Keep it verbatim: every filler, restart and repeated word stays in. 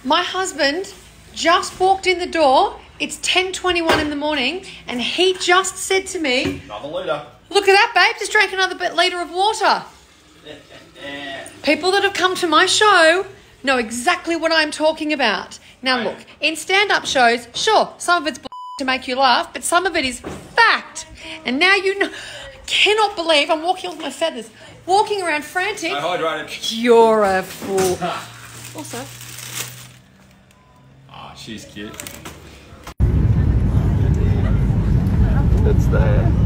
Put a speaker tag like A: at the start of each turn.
A: My husband just walked in the door. It's ten twenty-one in the morning, and he just said to me,
B: another litre.
A: Look at that, babe. Just drank another bit litre of water. People that have come to my show know exactly what I'm talking about. Now, look, in stand-up shows, sure, some of it's bull to make you laugh, but some of it is fact. And now you know... I cannot believe I'm walking with my feathers, walking around frantic.
B: I hydrated.
A: You're a fool. Also...
B: Ah, oh, she's cute.
C: It's there.